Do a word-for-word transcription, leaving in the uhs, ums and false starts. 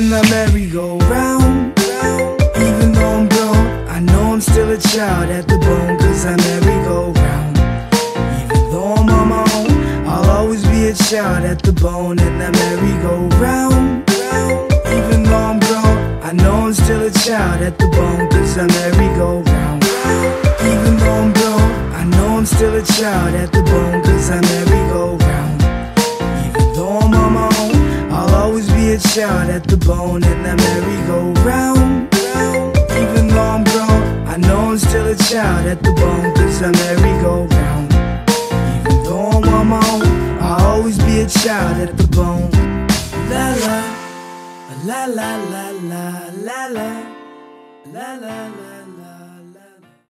in the merry-go-round. Even though I'm grown, I know I'm still a child at the bone, cause I merry-go-round. Even though I'm on my own, I'll always be a child at the bone in the merry-go-round. Even though I'm grown, I know I'm still a child at the bone, cause I merry-go-round. Even though I'm grown, I know I'm still a child at the bone, cause I merry-go-round. Even though I'm on my own, I'll always be a child at the bone in the merry-go-round. Even though I'm grown, I know I'm still a child at the bone, cause I merry-go-round. Even though I'm on my own, I'll always be a child at the bone. La la, la la la la la la, la la la la la.